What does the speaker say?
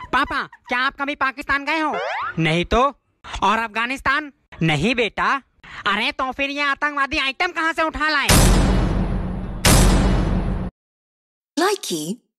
पापा, क्या आप कभी पाकिस्तान गए हो? नहीं तो। और अफगानिस्तान? नहीं बेटा। अरे तो फिर ये आतंकवादी आइटम कहाँ से उठा लाए? Likey